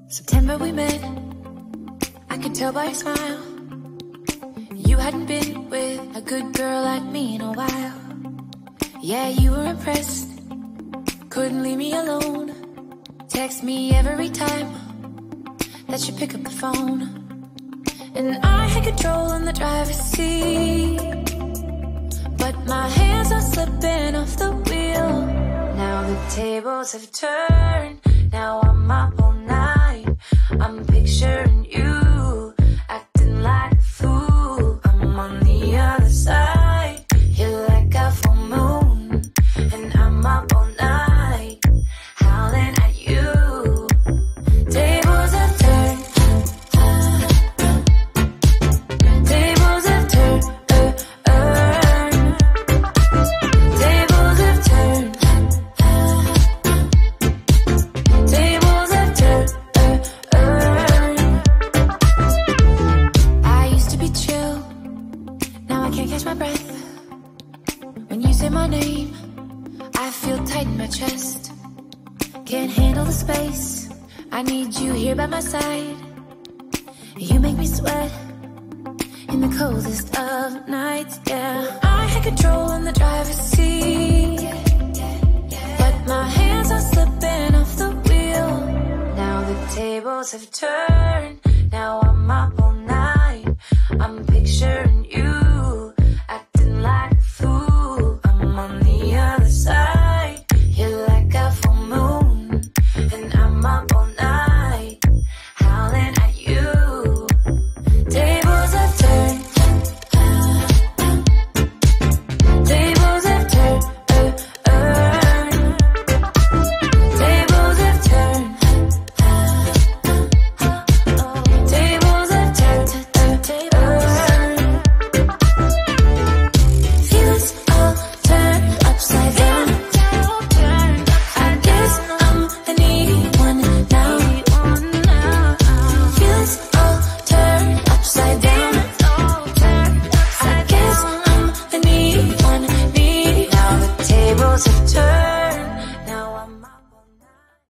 September we met, I could tell by your smile. You hadn't been with a good girl like me in a while. Yeah, you were impressed, couldn't leave me alone. Text me every time that you pick up the phone. And I had control in the driver's seat, but my hands are slipping off the wheel. Now the tables have turned, now I'm up all night. I'm picturing you acting like a fool. I'm on the other side, you're like a full moon, and I'm up all night, howling at you. Tables have turned, tables have turned, tables have turned, tables have turned. I used to be chill, now I can't catch my breath. When you say my name, I feel tight in my chest. Can't handle the space, I need you here by my side. You make me sweat in the coldest of nights, yeah. I had control in the driver's seat, but my hands are slipping off the wheel. Now the tables have turned, now